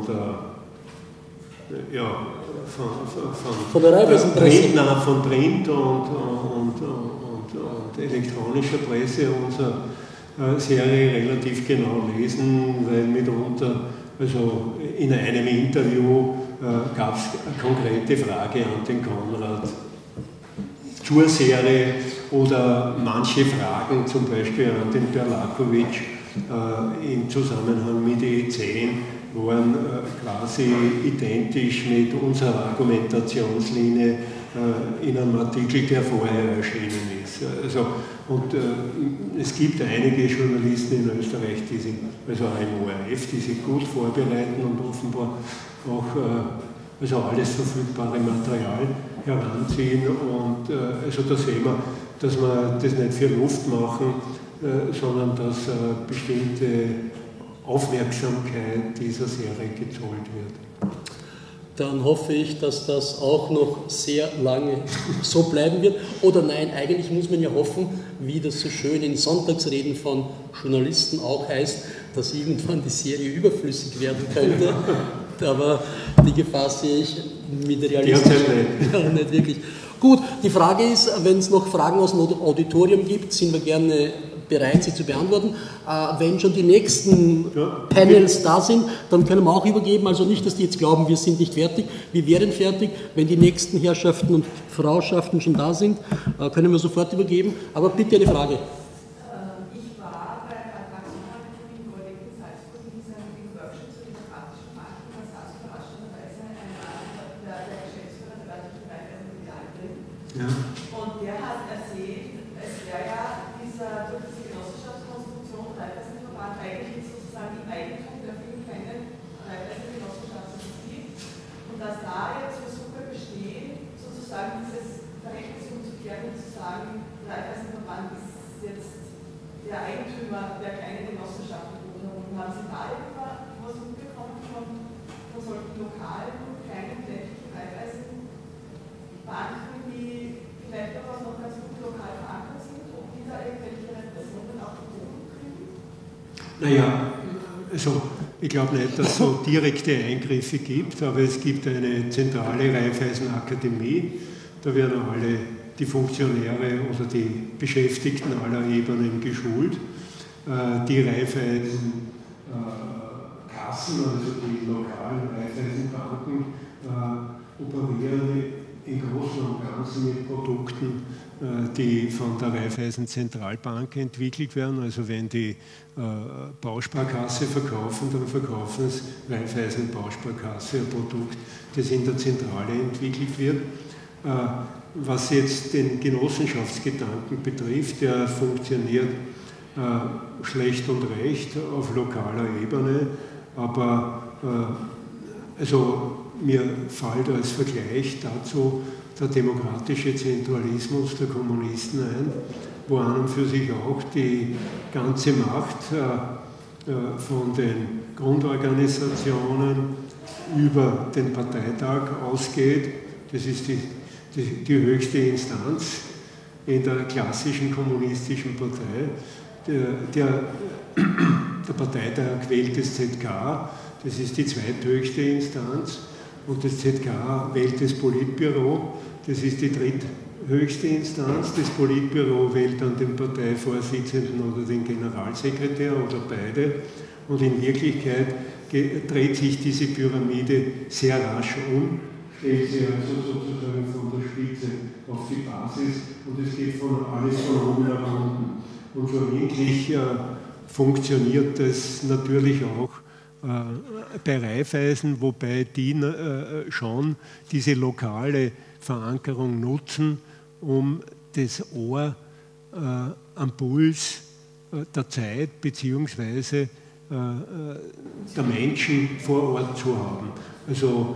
Print und elektronischer Presse unsere Serie relativ genau lesen, weil mitunter, also in einem Interview gab es eine konkrete Frage an den Konrad zur Serie oder manche Fragen, zum Beispiel an den Berlakovic im Zusammenhang mit E10, waren quasi identisch mit unserer Argumentationslinie in einem Artikel, der vorher erschienen ist. Also, es gibt einige Journalisten in Österreich, also auch im ORF, die sich gut vorbereiten und offenbar auch also alles verfügbare Material heranziehen. Und also da sehen wir, dass wir das nicht für Luft machen, sondern dass bestimmte Aufmerksamkeit dieser Serie gezollt wird. Dann hoffe ich, dass das auch noch sehr lange so bleiben wird. Oder nein, eigentlich muss man ja hoffen, wie das so schön in Sonntagsreden von Journalisten auch heißt, dass irgendwann die Serie überflüssig werden könnte. Aber die Gefahr sehe ich mit Realismus nicht wirklich. Gut, die Frage ist, wenn es noch Fragen aus dem Auditorium gibt, sind wir gerne bereit, sie zu beantworten. Wenn schon die nächsten Panels da sind, dann können wir auch übergeben. Also nicht, dass die jetzt glauben, wir sind nicht fertig. Wir wären fertig. Wenn die nächsten Herrschaften und Frauschaften schon da sind, können wir sofort übergeben. Aber bitte eine Frage. Ich war bei der Attraktionsagentur in Goldeck in Salzburg in diesem Workshop zu demokratischen Marken. Da saß überraschenderweise der Geschäftsführer der örtlichen Raiffeisen Filiale drin. Ja. Und der hat erzählt, es wäre ja durch diese Genossenschaftskonstruktion Raiffeisenverband eigentlich sozusagen im Eigentum der vielen kleinen Raiffeisengenossenschaften gibt und dass da jetzt Versuche bestehen, sozusagen dieses Verhältnis umzukehren und zu sagen, Raiffeisenverband ist jetzt der Eigentümer der kleinen Genossenschaften rundherum. Haben Sie da etwas mitbekommen von solchen lokalen, kleinen, ländlichen Raiffeisenbanken, die vielleicht auch noch ganz gut lokal verankert sind? Naja, also ich glaube nicht, dass es so direkte Eingriffe gibt, aber es gibt eine zentrale Raiffeisen-Akademie. Da werden alle die Funktionäre oder die Beschäftigten aller Ebenen geschult. Die Raiffeisen-Kassen, also die lokalen Raiffeisenbanken, operieren im Großen und Ganzen mit Produkten die von der Raiffeisen Zentralbank entwickelt werden. Also wenn die Bausparkasse verkaufen, dann verkaufen es Raiffeisen Bausparkasse, ein Produkt, das in der Zentrale entwickelt wird. Was jetzt den Genossenschaftsgedanken betrifft, der funktioniert schlecht und recht auf lokaler Ebene, aber also mir fällt als Vergleich dazu der demokratische Zentralismus der Kommunisten ein, wo an und für sich auch die ganze Macht von den Grundorganisationen über den Parteitag ausgeht. Das ist die höchste Instanz in der klassischen kommunistischen Partei. Der Parteitag wählt das ZK, das ist die zweithöchste Instanz, und das ZK wählt das Politbüro, das ist die dritthöchste Instanz. Das Politbüro wählt dann den Parteivorsitzenden oder den Generalsekretär oder beide, und in Wirklichkeit dreht sich diese Pyramide sehr rasch um, stellt sie also sozusagen von der Spitze auf die Basis, und es geht alles von oben nach unten. Und wirklich funktioniert das natürlich auch bei Raiffeisen, wobei die schon diese lokale Verankerung nutzen, um das Ohr am Puls der Zeit bzw. der Menschen vor Ort zu haben. Also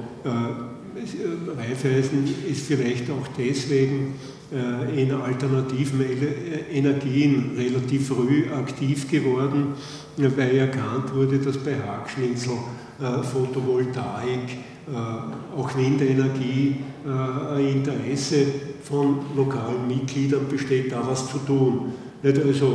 Raiffeisen ist vielleicht auch deswegen in alternativen Energien relativ früh aktiv geworden, weil erkannt wurde, dass bei Hackschnitzel Photovoltaik, auch Windenergie, ein Interesse von lokalen Mitgliedern besteht, da was zu tun. Also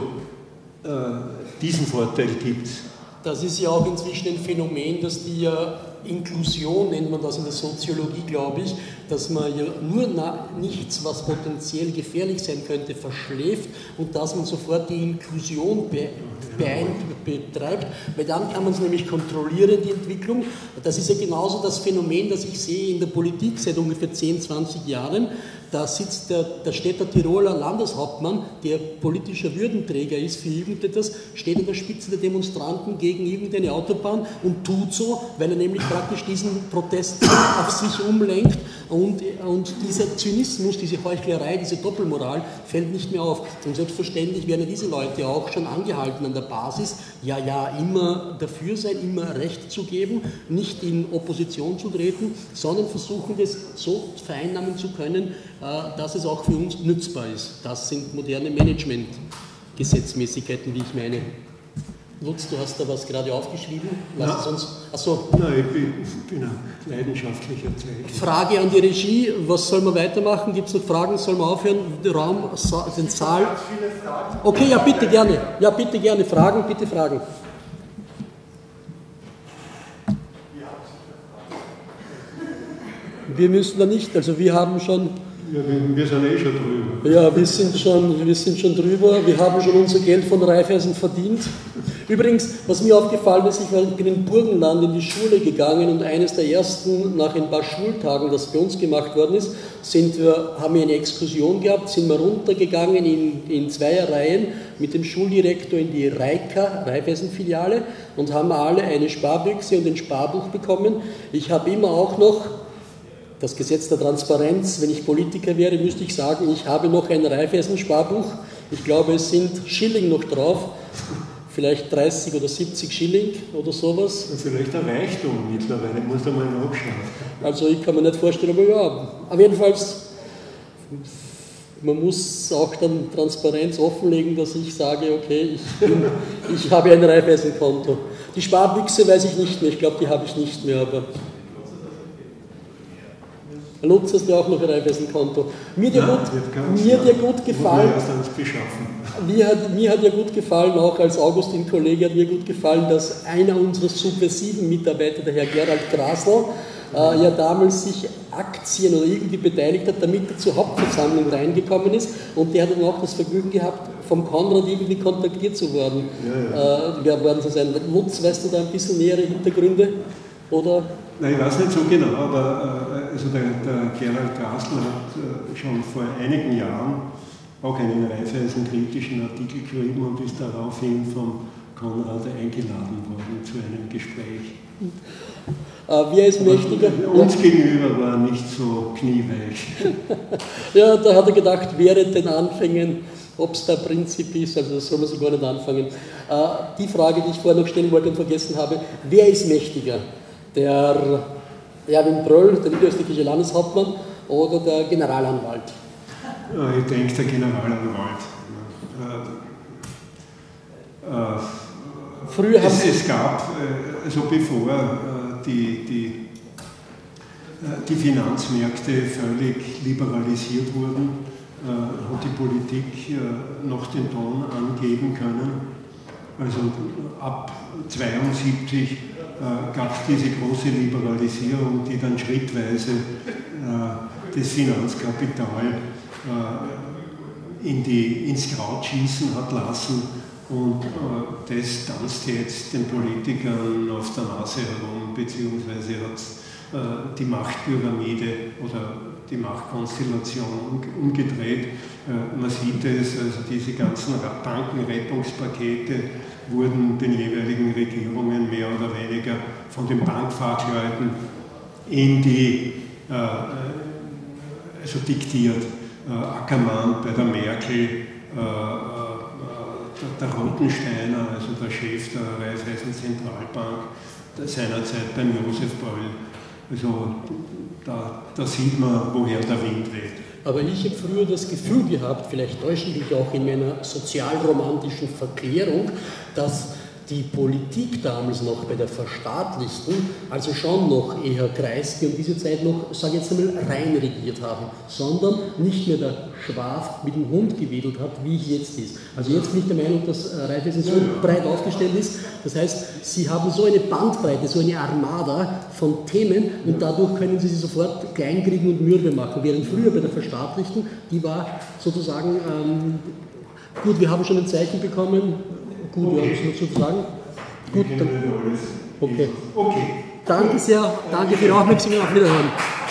diesen Vorteil gibt es. Das ist ja auch inzwischen ein Phänomen, dass die Inklusion, nennt man das in der Soziologie, glaube ich, dass man ja nur nichts, was potenziell gefährlich sein könnte, verschläft und dass man sofort die Inklusion betreibt, weil dann kann man es nämlich kontrollieren, die Entwicklung. Das ist ja genauso das Phänomen, das ich sehe in der Politik seit ungefähr 10, 20 Jahren. Da sitzt der Städter Tiroler Landeshauptmann, der politischer Würdenträger ist für irgendetwas, steht an der Spitze der Demonstranten gegen irgendeine Autobahn und tut so, weil er nämlich praktisch diesen Protest auf sich umlenkt, und dieser Zynismus, diese Heuchlerei, diese Doppelmoral fällt nicht mehr auf. Und selbstverständlich werden diese Leute auch schon angehalten an der Basis, immer dafür sein, immer Recht zu geben, nicht in Opposition zu treten, sondern versuchen, das so vereinnahmen zu können, dass es auch für uns nützbar ist. Das sind moderne Management-Gesetzmäßigkeiten, wie ich meine. Lutz, du hast da was gerade aufgeschrieben. Achso. Nein, ich bin ein leidenschaftlicher Zeichner. Frage an die Regie, was soll man weitermachen? Gibt es noch Fragen? Soll man aufhören? Den Raum, den Saal? Okay, ja bitte gerne. Ja, bitte gerne. Fragen, bitte Fragen. Wir müssen da nicht, also wir haben schon... Ja, wir sind schon drüber. Ja, wir sind schon drüber. Wir haben schon unser Geld von Raiffeisen verdient. Übrigens, was mir aufgefallen ist, ich bin in Burgenland in die Schule gegangen und eines der ersten, nach ein paar Schultagen, das bei uns gemacht worden ist, haben wir eine Exkursion gehabt, sind wir runtergegangen in Zweierreihen mit dem Schuldirektor in die Raiffeisen-Filiale, und haben alle eine Sparbüchse und ein Sparbuch bekommen. Ich habe immer auch noch das Gesetz der Transparenz. Wenn ich Politiker wäre, müsste ich sagen, ich habe noch ein Raiffeisen-Sparbuch. Ich glaube, es sind Schilling noch drauf. Vielleicht 30 oder 70 Schilling oder sowas. Und vielleicht ein Reichtum mittlerweile, muss da mal nachschauen. Also ich kann mir nicht vorstellen, aber ja. Aber jedenfalls, man muss auch dann Transparenz offenlegen, dass ich sage, okay, ich habe ein Raiffeisen-Konto. Die Sparbüchse weiß ich nicht mehr, ich glaube, die habe ich nicht mehr, aber... Lutz hast ja auch noch ein Raiffeisen-Konto. Mir hat ja gut gefallen. Mir hat ja gut gefallen, auch als Augustin-Kollege hat mir gut gefallen, dass einer unserer subversiven Mitarbeiter, der Herr Gerald Grasl, ja damals sich Aktien oder irgendwie beteiligt hat, damit er zur Hauptversammlung reingekommen ist, und der hat dann auch das Vergnügen gehabt, vom Konrad irgendwie kontaktiert zu werden. Wer werden sie sein? Lutz, weißt du da ein bisschen nähere Hintergründe? Oder? Nein, ich weiß nicht so genau, aber also der Gerald Grasl hat schon vor einigen Jahren auch einen Raiffeisen-kritischen Artikel geschrieben und ist daraufhin von Konrad eingeladen worden zu einem Gespräch. Wer ist mächtiger? Uns gegenüber war nicht so knieweich. Ja, da hat er gedacht, während den Anfängen, ob es der Prinzip ist, also das soll man so gar nicht anfangen. Die Frage, die ich vorher noch stellen wollte und vergessen habe, wer ist mächtiger? Der Erwin Pröll, der niederösterreichische Landeshauptmann, oder der Generalanwalt? Ich denke, der Generalanwalt. Früher es gab, also bevor die Finanzmärkte völlig liberalisiert wurden, hat die Politik noch den Ton angeben können. Also ab 1972 gab es diese große Liberalisierung, die dann schrittweise das Finanzkapital ins Kraut schießen hat lassen. Und das tanzt jetzt den Politikern auf der Nase herum, beziehungsweise hat die Machtpyramide oder die Machtkonstellation umgedreht. Man sieht es, also diese ganzen Bankenrettungspakete wurden den jeweiligen Regierungen mehr oder weniger von den Bankfachleuten also diktiert. Ackermann bei der Merkel, der Rottensteiner, also der Chef der Raiffeisen Zentralbank, seinerzeit beim Josef Böll. Also da sieht man, woher der Wind weht. Aber ich habe früher das Gefühl gehabt, vielleicht täusche ich mich auch in meiner sozialromantischen Verklärung, dass die Politik damals noch bei der Verstaatlichung, also schon noch eher Kreisky und diese Zeit noch, sage ich jetzt einmal, rein regiert haben, sondern nicht mehr der Schwab mit dem Hund gewedelt hat, wie es jetzt ist. Also jetzt bin ich der Meinung, dass Raiffeisen so breit aufgestellt ist, das heißt, sie haben so eine Bandbreite, so eine Armada von Themen und dadurch können sie sofort kleinkriegen und mürbe machen, während früher bei der Verstaatlichung, die war sozusagen, gut, wir haben schon ein Zeichen bekommen. Gut, okay. Ja, das noch zu sagen. Gut, dann. Okay. Danke sehr, danke für die Aufmerksamkeit, auf Wiederhören.